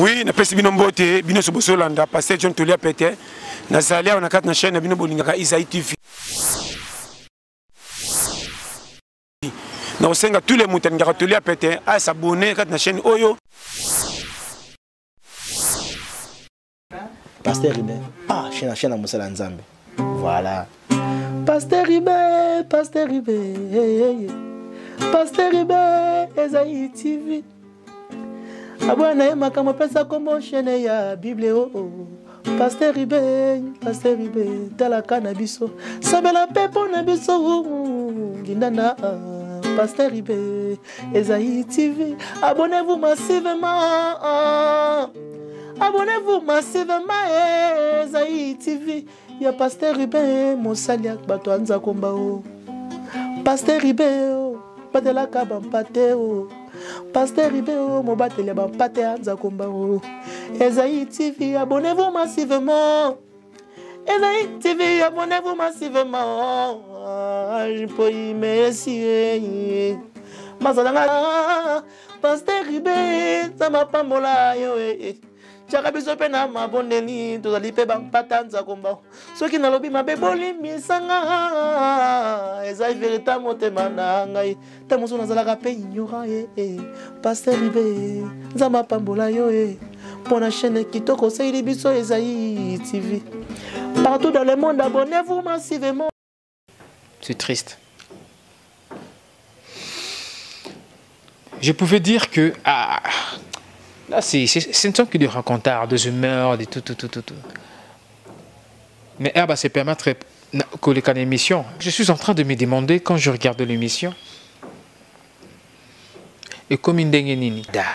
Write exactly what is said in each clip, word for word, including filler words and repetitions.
Oui, na pesi bino mbote, bino sobosolanda, pasteur John Tolia Pété. Na zalia on a quatre na chaîne bino bolingaka Isaïe T V. Na osenga tous les moutons ngaka Tolia Pété à s'abonner quatre na chaîne Oyo. Pasteur Ribé. Ah, chaîne na chaîne à Moussala Nzambe. Voilà. Pasteur Ribé, Pasteur Ribé. Hey, hey. Pasteur Ribé, Isaïe T V. Abwana ye makamo pesa kombo chaîne ya Bible oh oh. Pasteur Ribé, Pasteur Ribé, talaka na biso. Sabela pepo na biso. Gindana Pasteur Ribé, Isaïe T V. Abonnez-vous massivement. Abonnez-vous massivement Isaïe T V. Ya Pasteur Ribé, Mosaliak bato anza komba o. Pasteur Ribé, batela ka bampate o. Pasteur Ribé, mon batele bampate anza komba o. Isaïe T V, abonnez-vous massivement. Isaïe T V, abonnez-vous massivement. Je peux y merci. Mazalanga, Pasteur Ribé, ça m'a pas mola yo eh. Chakabiso pena mabondeli tozali pe bampatanza komba soki nalobi mabe boli misanga ezai verita motema na ngai te mosu nazalaka pe ignorant eh Pasteur Ribé nzamba pambola yo eh pona chaîne kitoko seili biso Isaïe T V partout dans le monde abonnez-vous massivement. C'est triste. Je pouvais dire que ah, là, c'est, ce ne sont que des racontards, des humeurs, des tout, tout, tout, tout, tout. Mais ah, bah, c'est permettre que les cas d'émission. Je suis en train de me demander, quand je regarde l'émission, et comme une dengue da.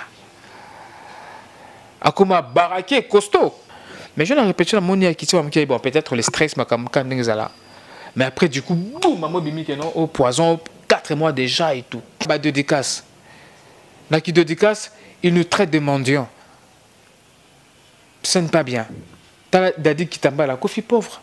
Akuma baraké, costaud. Mais je l'ai répété à mon qui bon, peut-être le stress, ma mais après, du coup, boum, maman bimik au poison, quatre mois déjà et tout. Bah, de dédicace. Là, qui de dédicace, il nous traite de mendiants. Ce n'est pas bien. T'as dit qu'il t'a la coffee pauvre.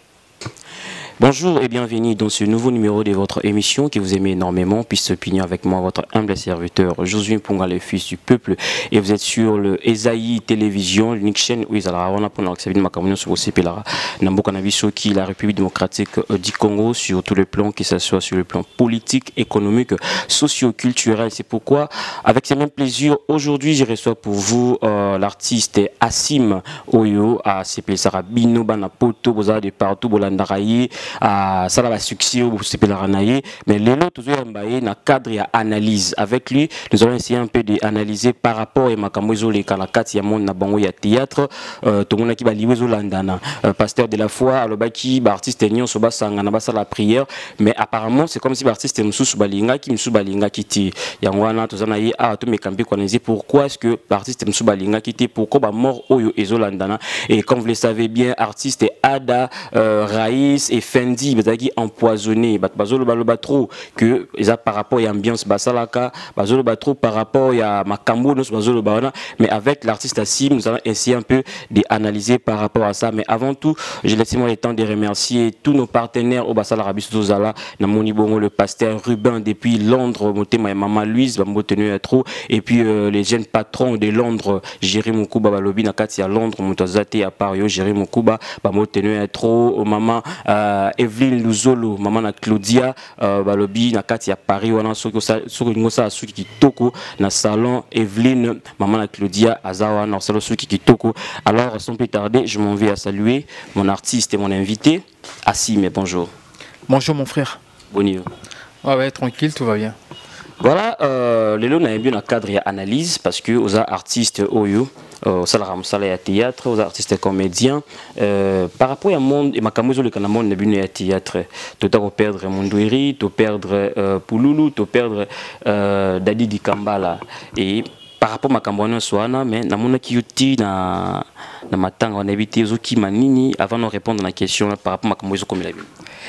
Bonjour et bienvenue dans ce nouveau numéro de votre émission qui vous aimez énormément. Puis s'opinion avec moi, votre humble serviteur Josué Mpunga, le fils du peuple. Et vous êtes sur le Isaïe Télévision, l'unique chaîne où ils ont pour l'accès ma communion sur aussi Pelara, Nambo Nabiso qui la République démocratique du Congo sur tous les plans, que ce soit sur le plan politique, économique, socio-culturel. C'est pourquoi, avec ces mêmes plaisirs, aujourd'hui, je reçois pour vous euh, l'artiste Assim Oyo à C P Sarabino, Banapoto, Boza de partout, Bolandaraye. À ça va succès au C P Laranaye, mais les autres toujours embaillé dans cadre et analyse. Avec lui, nous allons essayer un peu d'analyser par rapport à Makamozo les Kalakati ya monde na bango ya théâtre, euh tout le monde qui va lier landana, pasteur de la foi, alobaki, artiste nyon soba sanga na basa la prière, mais apparemment c'est comme si l'artiste msusu balinga qui msusu balinga kiti. Yangwana tozana ye a to mekambi connaissez pourquoi est-ce que l'artiste msusu balinga kiti pourquoi ba mort oyo ezolandana et comme vous le savez bien artiste Ada euh, Raïs et Fendi bazaki empoisonné bat bazolo baloba trop que eza par rapport à ambiance basalaka bazolo ba trop par rapport à makambo nos bazolo bana mais avec l'artiste Assim nous allons essayer un peu d'analyser par rapport à ça mais avant tout je laisse moi le temps de remercier tous nos partenaires au basala rabiso zala na moni bongo le pasteur Ruben depuis Londres motema et maman Louise bambo tenu trop et puis euh, les jeunes patrons de Londres Jérémy Mukuba balobi na kati à Londres mutazate à Paris Jérémy Mukuba bambo tenu trop maman euh, Evelyne Luzolo, maman na Claudia, euh, balobi na kati ya Paris wana soko soko ngosa suki kitoko na salon Evelyne, maman na Claudia azawa na salon suki kitoko. Alors sans plus tarder, je m'en vais à saluer mon artiste et mon invité, Assim, bonjour. Bonjour mon frère. Bonjour. Ouais ouais, tranquille, tout va bien. Voilà, euh, les lots n'avaient bien un cadre et analyse parce que aux artistes Oyo, au salaire salaire théâtre, aux artistes comédiens, euh, par rapport à monde et ma camozo le canamon n'a bien théâtre, tout à perdre Mondouiri, tout perdre euh, Pouloulou, tout perdre euh, Dadi Dikambala et par rapport à ma camono soana, mais na mona kiuti na na matanga on évité zoki manini avant de répondre à la question par rapport à ma camozo comme il a vu.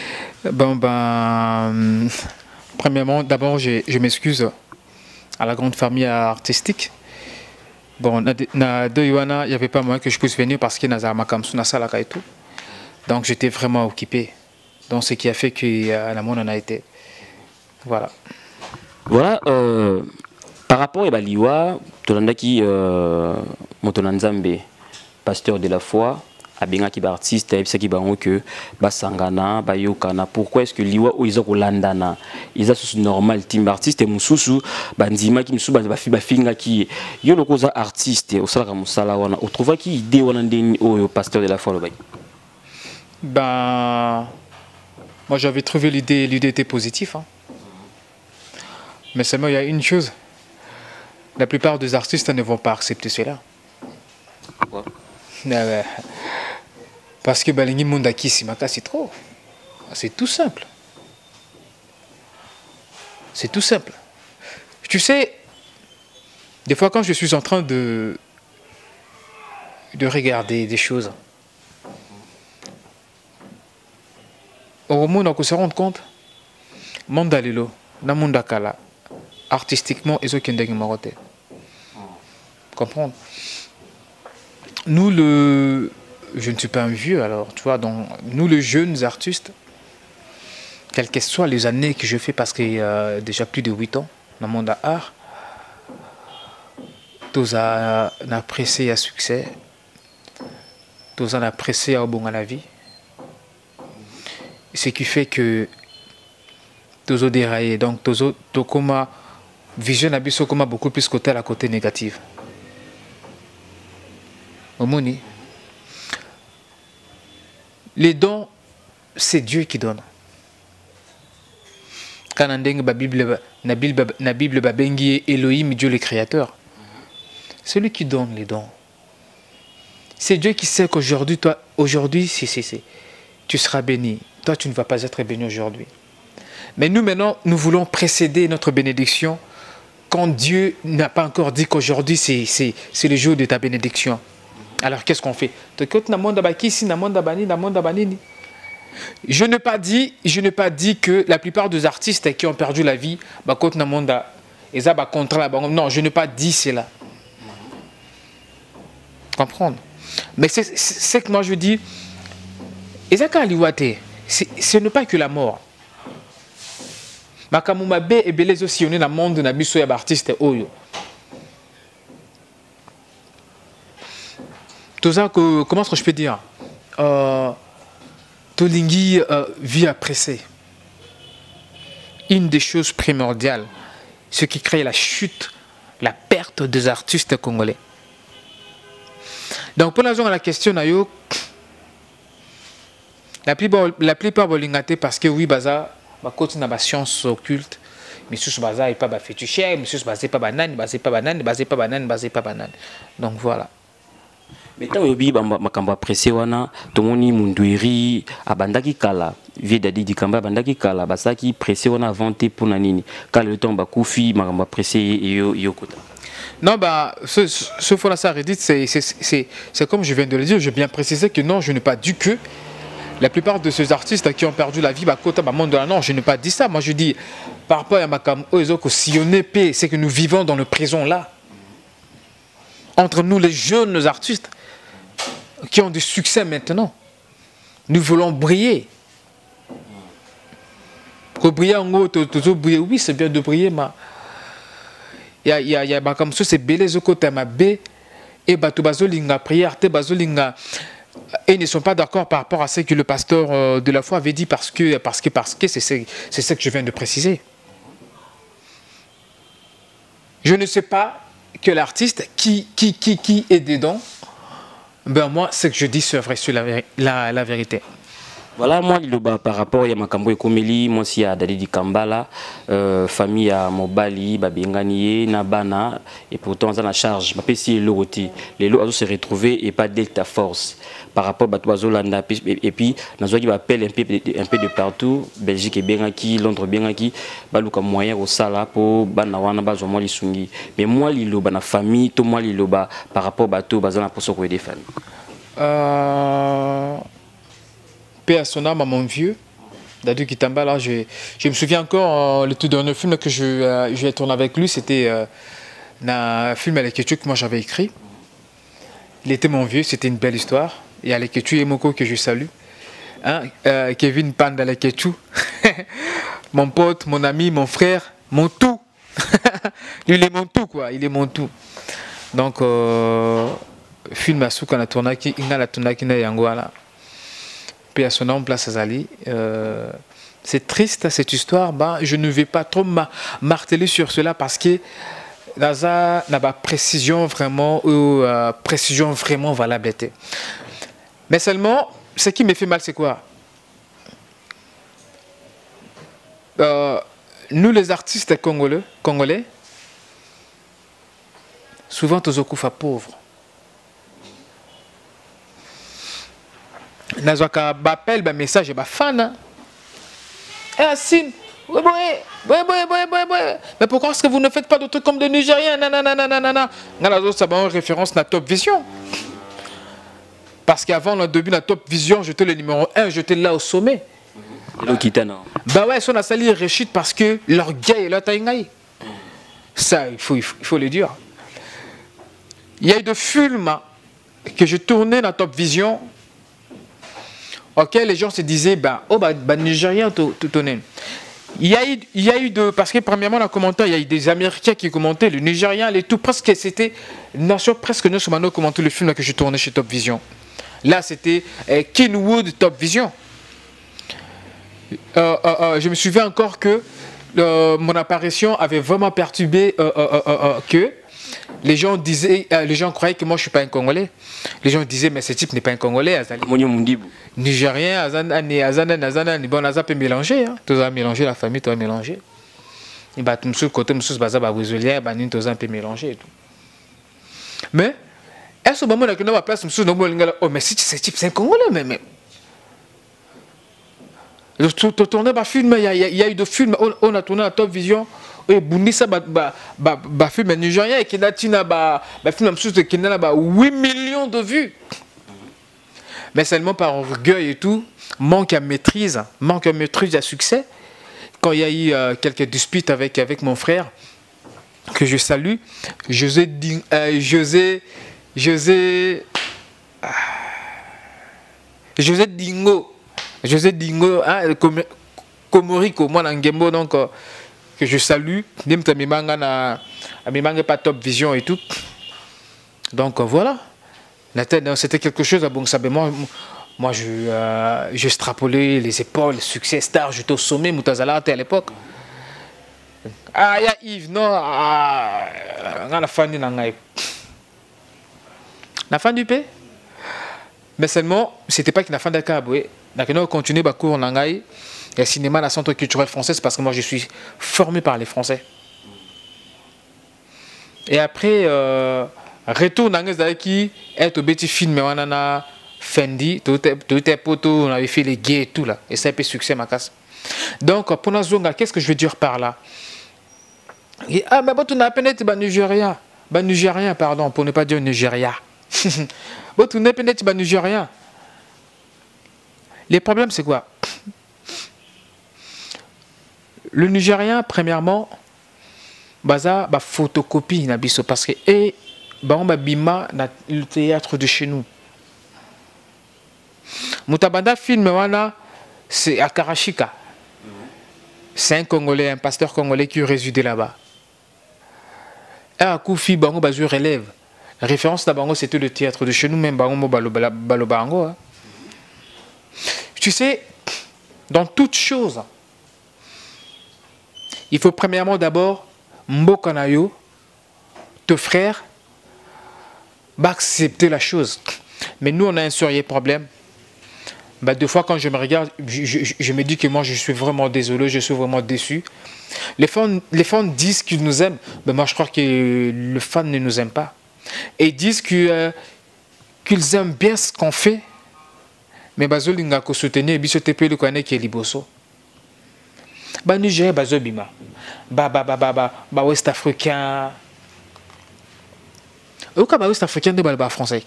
Bon ben. Premièrement, d'abord, je, je m'excuse à la grande famille artistique. Bon, na de Yoana, il n'y avait pas moyen que je puisse venir parce qu'il y a Makamsuna Salaka et tout. Donc, j'étais vraiment occupé. Donc, ce qui a fait que la monde en a été. Voilà. Voilà. Euh, Par rapport à Baliwa, Tolandaki euh, Motonanzambe, pasteur de la foi, Abenga qui est artiste, et qui est que Basangana, Bayokana. Pourquoi est-ce que Liwa ou Isoko Landana, ils sont normal team artiste et Moussousou, Banzima qui nous bafi bafinga qui yo le cause artiste au salaka musala wana. On trouve qui idée wana ndeni au pasteur de la foi le bail. Ben, moi j'avais trouvé l'idée, l'idée était positive. Hein. Mais seulement il y a une chose. La plupart des artistes ne vont pas accepter cela. Pourquoi? Parce que Balingi Mondaki Simaka c'est trop. C'est tout simple. C'est tout simple. Tu sais, des fois quand je suis en train de, de regarder des choses, au moment où on se rend compte, Mandalilo, Namundakala, artistiquement, ils ont qu'un maroté. Comprendre? Nous, le... je ne suis pas un vieux, alors, tu vois, donc, nous, les jeunes artistes, quelles que soient les années que je fais, parce qu'il y a déjà plus de huit ans dans le monde de l'art, tous ont apprécié à succès, tous ont apprécié à bon à la vie. Ce qui fait que tous ont déraillé, donc tous ont comme vision abisso comme beaucoup plus côté à la côté négative. Omoni. Les dons, c'est Dieu qui donne. Quand on dit que la Bible est Elohim, Dieu le Créateur, c'est lui qui donne les dons. C'est Dieu qui sait qu'aujourd'hui, toi, aujourd'hui, si, si, si, tu seras béni. Toi, tu ne vas pas être béni aujourd'hui. Mais nous, maintenant, nous voulons précéder notre bénédiction quand Dieu n'a pas encore dit qu'aujourd'hui, c'est le jour de ta bénédiction. Alors, qu'est-ce qu'on fait? Je n'ai pas dit, je n'ai pas dit que la plupart des artistes qui ont perdu la vie, non, je n'ai pas dit cela. Comprendre? Mais c'est que moi je dis, ce n'est pas que la mort. Makamumabe et Belez aussi, on est dans le monde de Nabiso et artiste Oyo. Tout ça, que, comment est-ce que je peux dire? euh, Tolingi euh, vit apprécié. Une des choses primordiales, ce qui crée la chute, la perte des artistes congolais. Donc, pour la raison à la question, la plupart, la plupart bolingate parce que oui, baza, bah côté na ba science occulte, mais sous baza et pas ba féticheur, mais sous basé pas banane, basé pas banane, basé pas banane, basé pas banane. Donc voilà. Mais tant que makambo apprécié wana tomoni munduiri abandaki kala vie dadi di kamba abandaki kala basaki pressé wana inventé pour nanini quand le temps bakufi makambo apprécié yo yokota. Non, bah, ce, ce fois-là, ça redit, c'est comme je viens de le dire, j'ai bien précisé que non, je n'ai pas dit que la plupart de ces artistes qui ont perdu la vie, bah, côté bah, monde de la non, je n'ai pas dit ça. Moi, je dis, par rapport à Makam Oezoko, si on est paix, c'est que nous vivons dans le présent là. Entre nous, les jeunes artistes qui ont du succès maintenant, nous voulons briller. Pour briller en haut, oui, c'est bien de briller, mais. Il y a, il y a, il y a comme ça, c'est belé zoko tema b et bato bazolinga prière te bazolinga et ils ne sont pas d'accord par rapport à ce que le pasteur de la foi avait dit parce que parce que parce que c'est c'est ce que je viens de préciser. Je ne sais pas que l'artiste qui qui qui qui est dedans, ben moi ce que je dis c'est vrai sur la, la la vérité. Voilà, moi, par rapport à Makambo et Komeli, moi aussi à Dadi Kambala, euh, famille à Mobali, Babenganie, Nabana, et pourtant, on a la charge. Ma P C est l'autre. Les lots se retrouver et pas Delta Force. Par rapport à Batouazolanda, et puis, nous avons appel un peu, un peu de partout, Belgique et Bengaki, Londres Bengaki, Balouka moyen au Sala pour Banawana, Bazoma Lisungi. Mais moi, Lilo, la famille, tout moi, Lilo, par rapport à Batou, Bazana pour se des familles. Euh. Paix à son âme à mon vieux, Dadou Kitamba, là, je, je me souviens encore, euh, le tout dernier film que je, euh, j'ai tourné avec lui, c'était euh, un film à l'écriture que moi j'avais écrit. Il était mon vieux, c'était une belle histoire. Il y a l'écriture et Moko que je salue. Hein? Euh, Kevin Panda l'écriture. Mon pote, mon ami, mon frère, mon tout. il est mon tout, quoi. Il est mon tout. Donc, euh, film à Souka na tournaki, il a tournaki na Yangwala. Puis à son nom, place Azali. Euh, c'est triste cette histoire. Bah, je ne vais pas trop marteler sur cela parce que Naza n'a pas précision vraiment ou euh, précision vraiment valable. Mais seulement, ce qui me fait mal, c'est quoi? euh, Nous, les artistes congolais, congolais souvent, tous okufa pauvres. Nazwaka bapel ba message ba fan. Eh Assine, ouais ouais ouais ouais ouais ouais ouais. Mais pourquoi est-ce que vous ne faites pas de trucs comme des Nigériens? Nanana nanana. Ngala ça va en référence à Top Vision. Parce qu'avant le début de la Top Vision, j'étais le numéro un, j'étais là au sommet. Bah ouais, son a sali réussite parce que l'orgueil est là taïngaï. Ça, il faut, il faut, il faut le dire. Il y a eu des films que je tournais dans Top Vision auxquels les gens se disaient bah, oh, bah, bah Nigérien, tout tourné. Il y a eu, il y a eu de. Parce que, premièrement, dans le commentaire, il y a eu des Américains qui commentaient, le Nigérien, les tout. Presque, c'était. Nation, presque, nous sommes commenté le film que je tournais chez Top Vision. Là, c'était euh, Kenwood Top Vision. Euh, euh, euh, je me souviens encore que euh, mon apparition avait vraiment perturbé euh, euh, euh, euh, que. Les gens disaient, euh, les gens croyaient que moi je suis pas un Congolais. Les gens disaient mais ce type n'est pas un Congolais. Nigérien, Azana, Azana, Azana, bon, Azana peut mélanger. Tu as mélangé la famille, tu as mélangé. Et bah tout côté monsieur baza ba wezolien, bah ni tu as un peu mélangé et tout. Mais est-ce au moment où on a place monsieur no molingala, oh mais si ce type c'est un Congolais mais mais. Tu tournes par film, il y a eu des films, on a tourné à Top Vision. Et Bundisa ba ba ba ba film nigérien et qui n'a tina ba ba film même qui n'a ba huit millions de vues. Mais seulement par orgueil et tout, manque à maîtrise, manque à maîtrise à succès. Quand il y a eu euh, quelques disputes avec avec mon frère que je salue, José euh, José José euh, José Dingo, José Dingo, hein, Komoriko, moi Nangembo donc. Euh, que je salue, même si je n'ai pas Top Vision et tout. Donc voilà. C'était quelque chose, bon, ça, moi, moi je, euh, je extrapolais les épaules, succès, star, j'étais au sommet, Moutazala à l'époque. Ah, il y a Yves, non, ah, la fin du La fin du P. Mais seulement, c'était pas qu'il y a fin de Kaboué. Donc, on continue à cours en Nangaï. Et cinéma, la centre culturel français, c'est parce que moi je suis formé par les Français. Et après, euh, retour dans les qui est au petit film, on a Fendi, tout est poteau, on avait fait les gays et tout là. Et ça a fait succès, ma casse. Donc, pour la zone, qu'est-ce que je veux dire par là? Et, ah, mais bon, tu n'as pas été Nigérien. Bah, Nigérien, pardon, pour ne pas dire Nigeria. Bon, tu n'as pas été Nigérien. Les problèmes, c'est quoi? Le Nigérien, premièrement, baza ba photocopie na biso parce que et ba on ba bima na le théâtre de chez nous. Mutabanda film wana c'est à Karachika. C'est un Congolais, un pasteur congolais qui résidait là-bas. Et à Koufi bango bazu relève. La référence na bango c'était le théâtre de chez nous même bango balo balo bango. Hein. Tu sais, dans toute chose. Il faut premièrement d'abord, Mbokanayo, te frère, accepter la chose. Mais nous, on a un sérieux problème. Bah, deux fois, quand je me regarde, je, je, je me dis que moi, je suis vraiment désolé, je suis vraiment déçu. Les fans, les fans disent qu'ils nous aiment, mais moi, je crois que le fan ne nous aime pas. Et ils disent que, euh, qu'ils aiment bien ce qu'on fait. Mais bazo linga ko soutenir, biso te pe le connaît qui est liboso. Bah Niger, bah Zobima, bah bah bah bah bah bah Ouest africain. Au cas bah Ouest africain de bah français.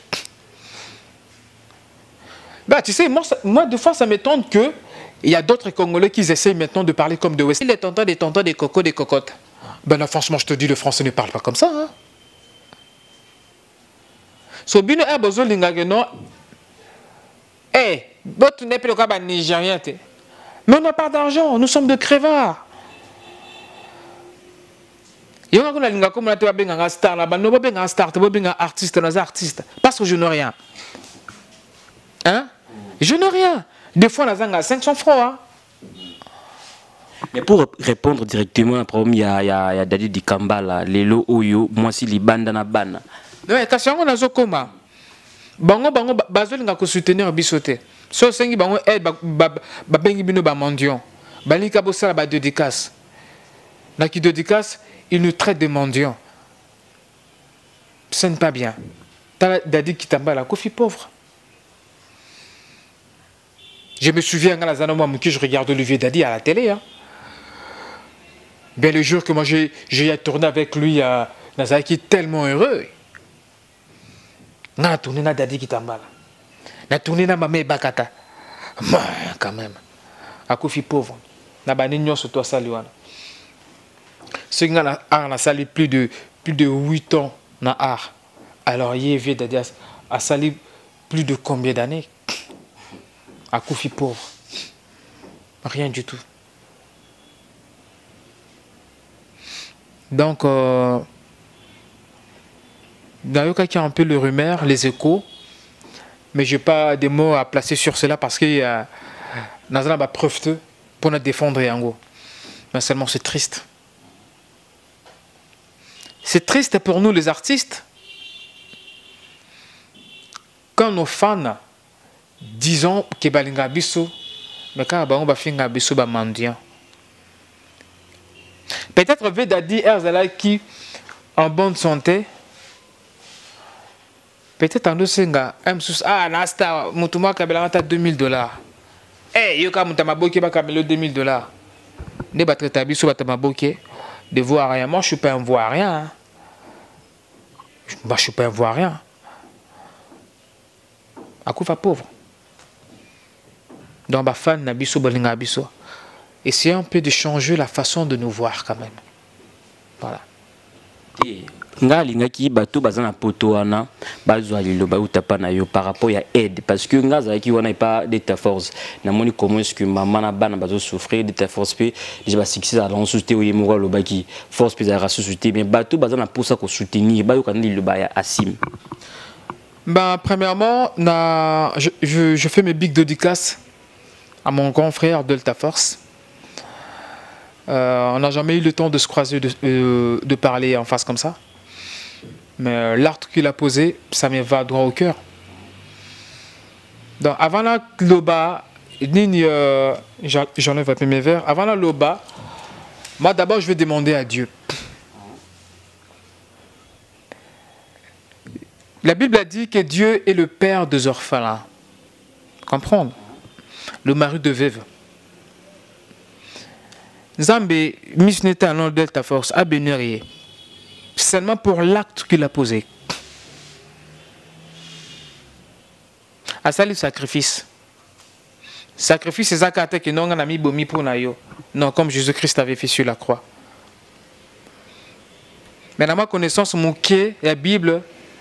Bah tu sais, moi, ça, moi deux fois ça m'étonne que il y a d'autres Congolais qui essaient maintenant de parler comme de Ouest. Les tontons, des tontons, des cocos, des cocottes. Ben là franchement je te dis, le français ne parle pas comme ça. Hein. So bino a besoin de non. Eh, tu n'es plus le Nigérien. Mais on n'a pas d'argent, nous sommes de crevards. Il y a un gars comme un star là-bas, non pas un star, pas un artiste, un artiste. Parce que je n'ai rien. Hein? Je n'ai rien. Des fois, on a cinq cents francs. Hein? Mais pour répondre directement à problème, il y a, il y a, il y a Dadi Dikamba là, Lelo Oyo, moi si les bandes na bana. Mais quand on a zokoma, bango bango bazol nga ko soutenir bisoté. So sengi bango aide ba ba bengi bino ba mendiant. Balika bossa ba dédicace. Na ki dédicace, il nous traite de mendiants. Ce n'est pas bien. T'as Dadi Kitamba la kofi pauvre. Je me souviens quand la Zanoma Mouki, je regarde Olivier Dadi à la télé. Hein. Bien le jour que moi j'ai tourné avec lui à Nazaki, tellement heureux. Na tourné na Dadi Kitamba. Na tourné na Mamé Bakata. Mais quand même. À Kofi pauvre. Na banignon sur toi saluana. Ce qui a a sali plus de plus de huit ans na art. Alors il vieux Dadi a sali plus de combien d'années? À Kofi pauvre. Rien du tout. Donc, euh, d'ailleurs, il y a un peu le rumeur, les échos, mais je n'ai pas de mots à placer sur cela parce qu'il y a une preuve pour nous défendre Yango. Mais seulement c'est triste. C'est triste pour nous les artistes quand nos fans disent que Balinga Bisso, mais quand on va faire Bisso mendiant. Peut-être Vedadi Erzala qui en bonne santé. Peut-être en dosenga ah nasta mutuma kabela deux mille dollars. Eh yoka mutamaboke ba kabelo deux mille dollars. Ne ba traiter biso batamaboke de voir rien. Moi je suis pas un voirien. Moi je suis pas un voirien. Akufa pauvre. Donc ba fan na biso balinga biso. Essayons un peu de changer la façon de nous voir quand même. Voilà. Nga linga ki bato bazana poto wana bazwa lilo ba utapa na yo par rapport ya aide parce que nga za ki wana pas d'état force na moni comment est-ce que maman na bana bazo souffrir d'état force pe je ba succès à l'ensuite oui mo lo ba ki force pe za société mais bato bazana pour ça ko soutenir ba yo kan lilo ba ya asim. Ben premièrement na je, je, je fais mes big dédicaces à mon grand frère Delta Force. Euh, on n'a jamais eu le temps de se croiser, de, euh, de parler en face comme ça. Mais euh, l'acte qu'il a posé, ça me va droit au cœur. Donc avant la loba, euh, j'enlève un peu mes verres. Avant la loba, moi d'abord je vais demander à Dieu. La Bible a dit que Dieu est le père des orphelins. Comprendre? Le mari de veuve. Zambé, Miss Neta, non Delta Force, a béni seulement pour l'acte qu'il a posé. A sali sacrifice. Sacrifice, c'est ça que non on a mis bomi pour nayo. Non, comme Jésus-Christ avait fait sur la croix. Mais dans ma connaissance, mon quai, la Bible,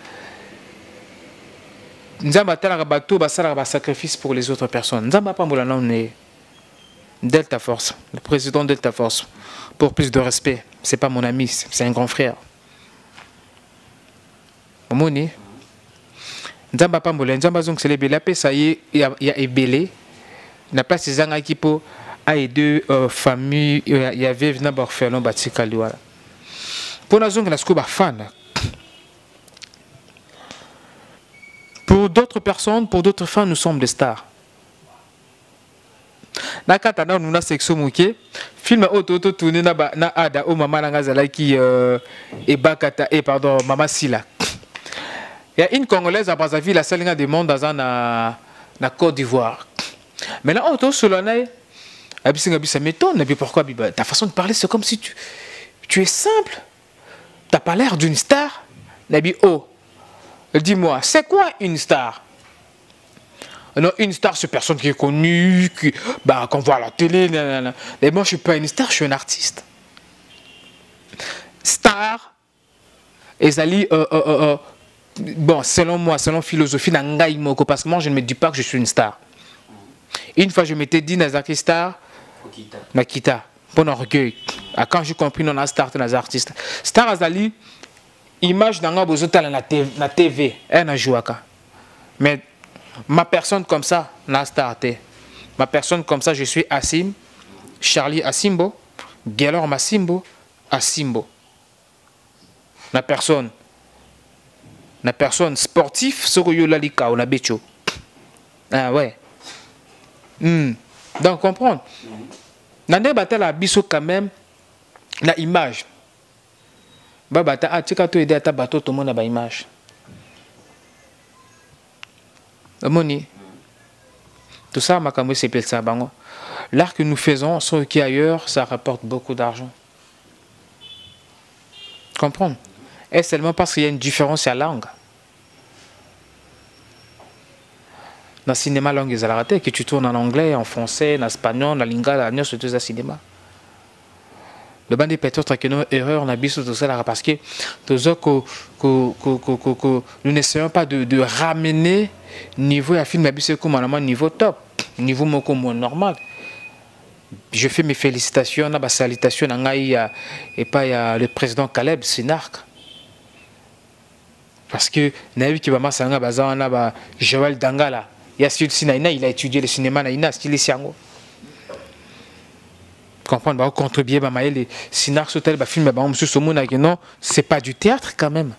nous avons un sacrifice pour les autres personnes. Nous avons pas de Delta Force, le président Delta Force, pour plus de respect. C'est pas mon ami, c'est un grand frère. Moni, Nzamba Pambola, Nzamba Zong célébrer la paix, ça y est, il y a ébélé. La place des gens qui pour a deux familles, il y avait un orphelin bâti Kaliwala. Pour la zone, la scuba fan. Pour d'autres personnes, pour d'autres fans, nous sommes des stars. Na katana nous na section moké film auto auto tourné na ba na ada o mama nga zala qui euh, et bakata et pardon mama Sila. Il y a une congolaise à Brazzaville la seule des monde dans na na Côte d'Ivoire. Mais là auto solonay abisinga bisa m'étonne mais pourquoi ta façon de parler c'est comme si tu tu es simple. T'as pas l'air d'une star. Nabi oh. Dis-moi, c'est quoi une star? Non, une star, c'est personne qui est connue, qui, bah, qu'on voit à la télé. Nanana. Mais moi, je ne suis pas une star, je suis un artiste. Star, Ezali, euh, euh, euh, bon, selon moi, selon philosophie, parce que moi, je ne me dis pas que je suis une star. Une fois, je m'étais dit, Nazaki star, Nakita, bon orgueil. Ah, quand j'ai compris, on a starté les artistes. Star Azali, image dans la na T V, elle n'a joué qu'à. Mais ma personne comme ça n'a starté. Ma personne comme ça, je suis Assim, Charlie Asimbo, Gelor Massimbo, Asimbo. La personne, la personne sportive, Soroyo Lalika ou la Becho. Ah ouais. Hmm. Donc comprendre. Nande bata la biso quand même la image. Ba bata a tika to aider à ta bateau tout le monde a ba image. Moni. Tout ça ma kamwe c'est ça bango. L'art que nous faisons sur qui ailleurs ça rapporte beaucoup d'argent. Comprendre. Et seulement parce qu'il y a une différence à la langue. Dans le cinéma, langue ils ont raté que tu tournes en anglais, en français, en espagnol, en lingala, en surtout dans le cinéma. Le band peut-être que nos erreurs, on a bis tout ça parce que nous n'essayons pas de, de ramener niveau à film comme un niveau top, niveau comme normal. Je fais mes félicitations, ma salutation et pas le président Caleb Sinark. Parce que Naïvi qui va m'assanger à Joël Dangala. Il a étudié le cinéma, il a stylé Siango. Comprendre, contribuer à les Sinar Sotel, le film, non, c'est pas du théâtre quand même.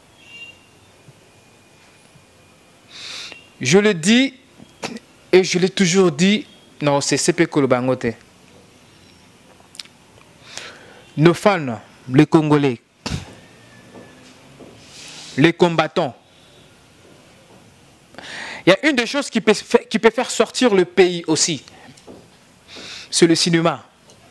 Je le dis et je l'ai toujours dit, non, c'est C P Kolobangote. Nos fans, les Congolais, les combattants, il y a une des choses qui peut, qui peut faire sortir le pays aussi. C'est le cinéma.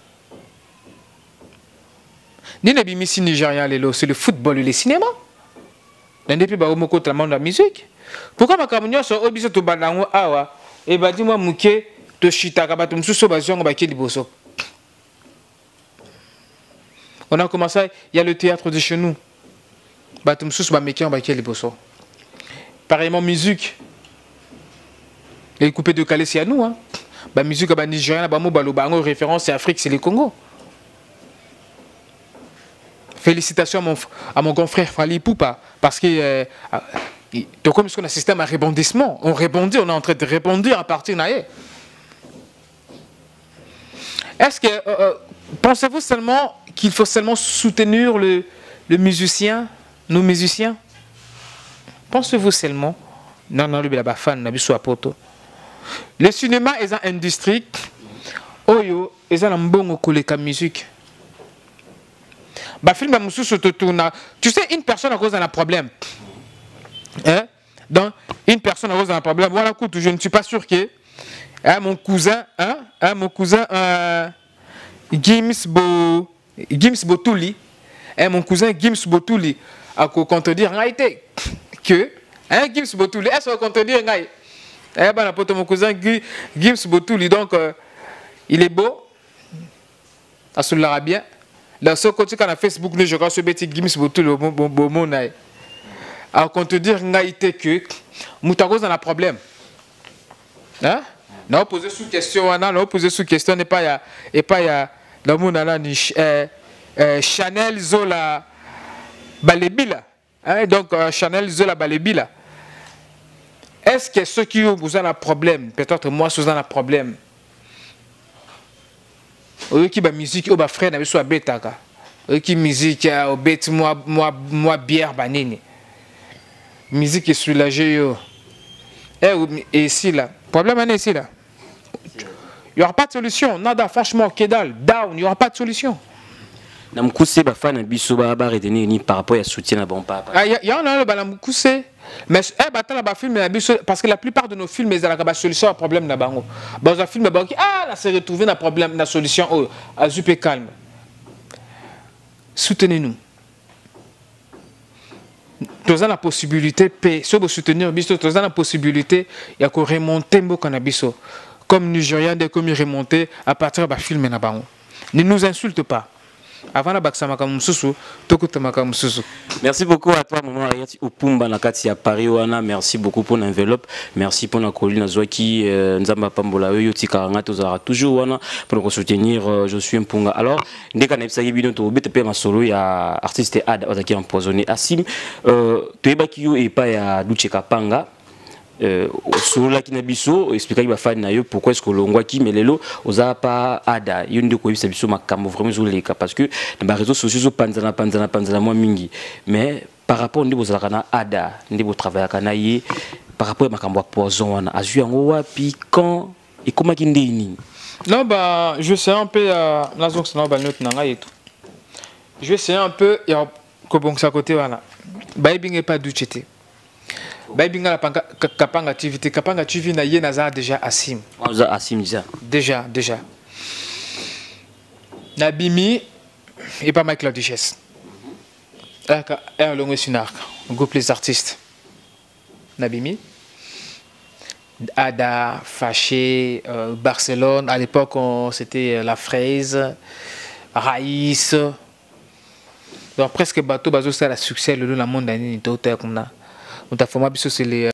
C'est le football et le cinéma. Depuis que la la musique. Pourquoi ma caméra soit obligée de balancer awa et bah dis-moi mouké to chita kabatum sous basion ba ki liboso. On a commencé, il y a le théâtre de chez nous. Batum sous ba meki ba ki liboso. Pareillement musique. Les coupés de Calais c'est à nous hein. Ba musique ba Nigérien ba mo ba lo bango référence c'est Afrique c'est le Congo. Félicitations à mon, à mon grand frère Fali Poupa parce que euh, donc comme on a un système à rebondissement, on rebondit, on est en train de rebondir à partir d'ahí. Est-ce que euh, pensez-vous seulement qu'il faut seulement soutenir le, le musicien, nos musiciens? Pensez-vous seulement? Non, non, le fan, le cinéma est une industrie, oyo, est un bon collègue de musique. Bah, film tu sais, une personne à cause d'un problème. Hein? Donc, une personne à cause d'un problème. Voilà, écoute, je ne suis pas sûr que hein, mon cousin, hein, hein, mon cousin euh, Gims Bo, Gims Botouli, hein, mon cousin Gims Botouli, a contredire que hein, Gims Botouli, est-ce qu'on contredire eh ben, mon cousin Gims Botouli, donc euh, il est beau, à ce l'arabien. Dans ce côté, quand on a Facebook, je regarde ce petit Gims Botouli au bon monde. À contredire que Moutagos dans un problème. Hein? Non, poser sous question, non, poser sous question n'est pas et pas ya dans mon ala ni Chanel Zola Balebila. Hein? Donc Chanel Zola Balebila. Est-ce que ceux qui ont besoin d'un problème, peut-être moi sous un problème, eux qui ba musique, eux ba frère n'avait soit bêta ka, eux qui musique, au bête moi moi moi bière banini. Musique est soulagée. Et ici, là, le problème est ici, là. Il n'y aura pas de solution. Nada, franchement, Kedal, down, il n'y aura pas de solution. Par rapport à soutien à bon papa. Il y a un balamoukousé. Mais parce que la plupart de nos films, ils ont la solution au problème. Dans un film, ah, là, c'est retrouvé un problème, la solution. Oh, super calme. Soutenez-nous. Nous avons la possibilité, si vous soutenir, nous avons la possibilité de remonter le cannabis. Comme Nigérian, comme remonter à partir d'un film. Ne nous insulte pas. avant la baksa makamu susu tokuta makamu susu. Merci beaucoup à toi maman Ayati Opumba na kati ya Paris wana. Merci beaucoup pour l'enveloppe, merci pour la colline Zwaki nzamba pambola yo tikanga tozara toujours wana pour nous soutenir. Je suis Mpunga. Alors ndeka na bisaki bino to bete pe masolo ya artiste Ada ozaki empoisonné Asim euh toyebaki yo et pas ya Duche Kapanga. Euh, sur la kinabiso expliquer ba fan na yo pourquoi est-ce que longwa ki melelo oza pas Ada yo ndeko yebisa biso makambo vraiment zo leka parce que dans les réseaux sociaux panzana panzana panzana moi mingi mais par rapport ndebo zalaka na Ada ndebo travailler kana ye par rapport makambo poison wana azu yango wapi quand et comment ki ndeni. Non bah je sais un peu la zone na ba note nanga yetu je vais essayer un peu ya ko bon sa côté wana ba binge pas du chete. Baibinga la Kapanga activité Kapanga activité na yenaza déjà Asim. Oza Asim déjà. Déjà déjà. Nabimi et pas Michael Duchesse. Un long sinar groupe les artistes. Nabimi. Ada, Fâché, euh, Barcelone. À l'époque, c'était La Fraise, Raïs. Donc presque bateau bateau ça la succès le monde d'année d'autres comme ça. On t'a formé c'est les